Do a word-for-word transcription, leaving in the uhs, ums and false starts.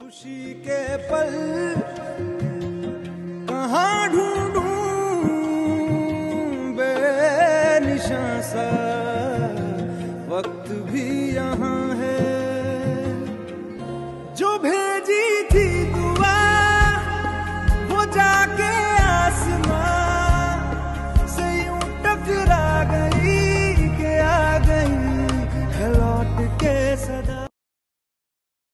खुशी के पल कहाँ ढूंढूं बेनिशां सा वक्त भी यहाँ है जो भी